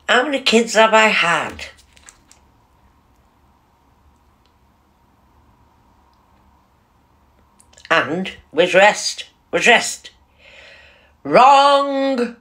How many kids have I had? And where's rest? Where's rest? Wrong!